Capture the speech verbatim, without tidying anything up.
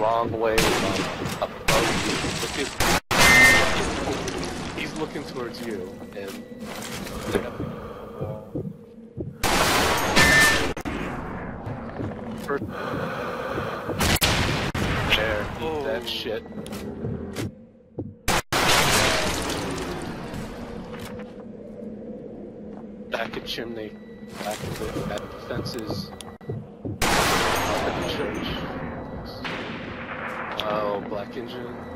wrong way, um, above you. Look at, he's looking towards you, and first there, eat oh. that shit. Back at chimney, back at the, at the fences, up at the church. Oh, black engine.